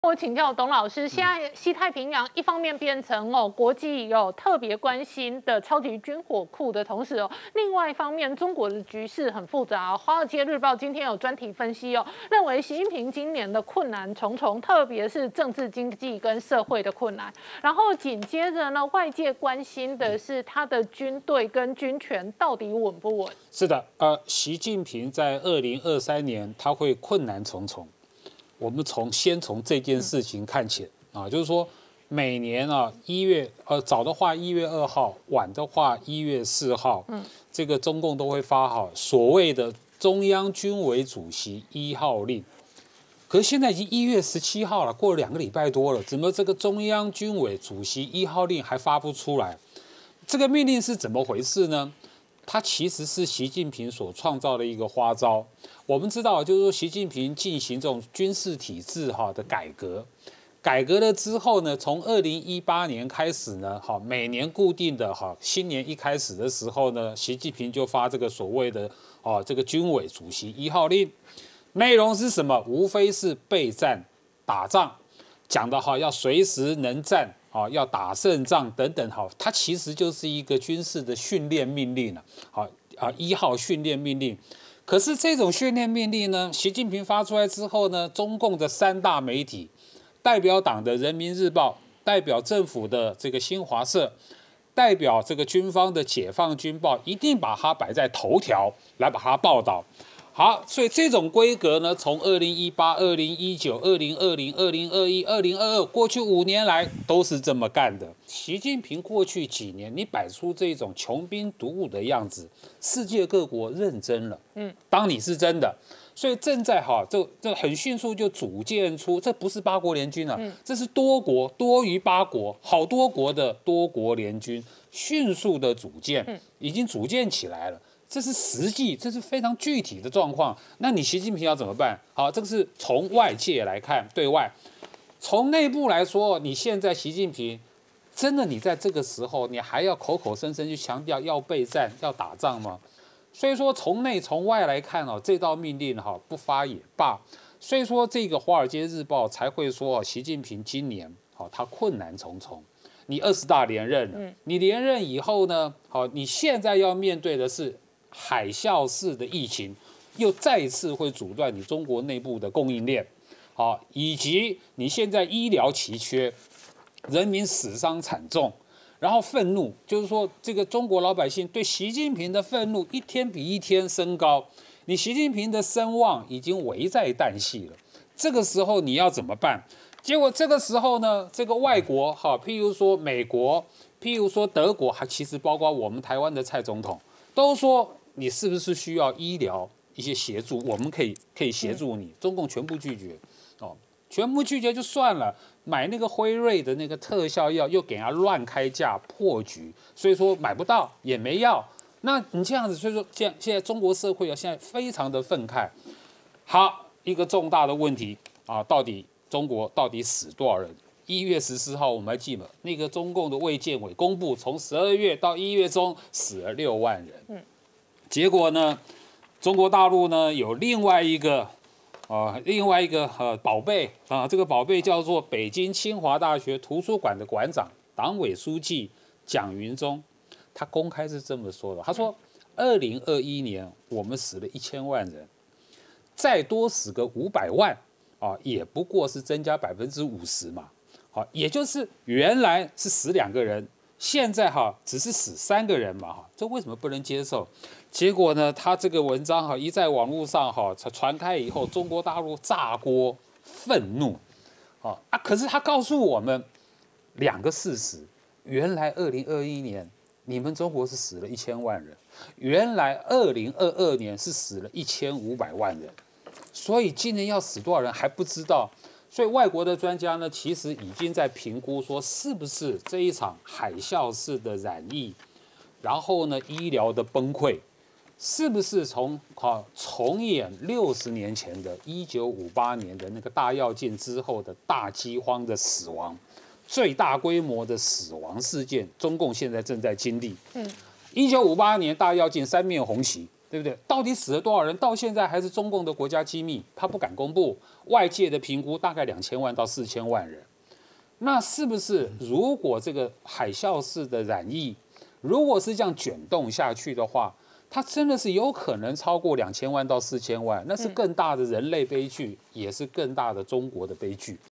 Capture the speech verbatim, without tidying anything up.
我请教董老师，现在西太平洋一方面变成哦国际有特别关心的超级军火库的同时哦，另外一方面中国的局势很复杂。华尔街日报今天有专题分析哦，认为习近平今年的困难重重，特别是政治经济跟社会的困难。然后紧接着呢，外界关心的是他的军队跟军权到底稳不稳？ 是的，呃，习近平在二零二三年他会困难重重。我们从先从这件事情看起啊，就是说每年啊一月呃早的话一月二号，晚的话一月四号，嗯，这个中共都会发好所谓的中央军委主席一号令。可是现在已经一月十七号了，过了两个礼拜多了，怎么这个中央军委主席一号令还发不出来？这个命令是怎么回事呢？它其实是习近平所创造的一个花招。我们知道，就是说习近平进行这种军事体制哈的改革，改革了之后呢，从二零一八年开始呢，哈每年固定的哈新年一开始的时候呢，习近平就发这个所谓的哦这个军委主席一号令，内容是什么？无非是备战打仗，讲的哈要随时能战。好，要打胜仗等等，好，它其实就是一个军事的训练命令了。好啊，一号训练命令。可是这种训练命令呢，习近平发出来之后呢，中共的三大媒体，代表党的人民日报，代表政府的这个新华社，代表这个军方的解放军报，一定把它摆在头条来把它报道。好，所以这种规格呢，从二零一八、二零一九、二零二零、二零二一、二零二二过去五年来都是这么干的。习近平过去几年，你摆出这种穷兵黩武的样子，世界各国认真了，嗯，当你是真的，所以正在哈，这这很迅速就组建出，这不是八国联军了，嗯，这是多国多于八国，好多国的多国联军迅速的组建，已经组建起来了。这是实际，这是非常具体的状况。那你习近平要怎么办？好，这个是从外界来看，对外；从内部来说，你现在习近平真的你在这个时候，你还要口口声声去强调要备战、要打仗吗？所以说，从内从外来看哦，这道命令哈不发也罢。所以说，这个《华尔街日报》才会说，习近平今年好他困难重重。你二十大连任了，你连任以后呢，好，你现在要面对的是。海啸式的疫情又再一次会阻断你中国内部的供应链，好，以及你现在医疗奇缺，人民死伤惨重，然后愤怒，就是说这个中国老百姓对习近平的愤怒一天比一天升高，你习近平的声望已经危在旦夕了。这个时候你要怎么办？结果这个时候呢，这个外国哈，譬如说美国，譬如说德国，还其实包括我们台湾的蔡总统，都说。你是不是需要医疗一些协助？我们可以可以协助你。中共全部拒绝，哦，全部拒绝就算了，买那个辉瑞的那个特效药又给他乱开价破局，所以说买不到也没药。那你这样子，所以说现在现在中国社会啊，现在非常的愤慨。好，一个重大的问题啊，到底中国到底死多少人？一月十四号我们还记得那个中共的卫健委公布，从十二月到一月中死了六万人。嗯。结果呢，中国大陆呢有另外一个，啊、呃，另外一个呃宝贝啊，这个宝贝叫做北京清华大学图书馆的馆长、党委书记蒋云忠，他公开是这么说的，他说，二零二一年我们死了一千万人，再多死个五百万啊，也不过是增加百分之五十嘛，好，也就是原来是死两个人。现在哈只是死三个人嘛哈，这为什么不能接受？结果呢，他这个文章哈一在网络上哈传开以后，中国大陆炸锅愤怒，啊啊！可是他告诉我们两个事实：原来二零二一年你们中国是死了一千万人，原来二零二二年是死了一千五百万人，所以今年要死多少人还不知道。所以外国的专家呢，其实已经在评估说，是不是这一场海啸式的染疫，然后呢医疗的崩溃，是不是从啊重演六十年前的一九五八年的那个大跃进之后的大饥荒的死亡，最大规模的死亡事件，中共现在正在经历。嗯，一九五八年大跃进三面红旗， 对不对？到底死了多少人？到现在还是中共的国家机密，他不敢公布。外界的评估大概两千万到四千万人。那是不是如果这个海啸式的染疫，如果是这样卷动下去的话，它真的是有可能超过两千万到四千万？那是更大的人类悲剧，也是更大的中国的悲剧。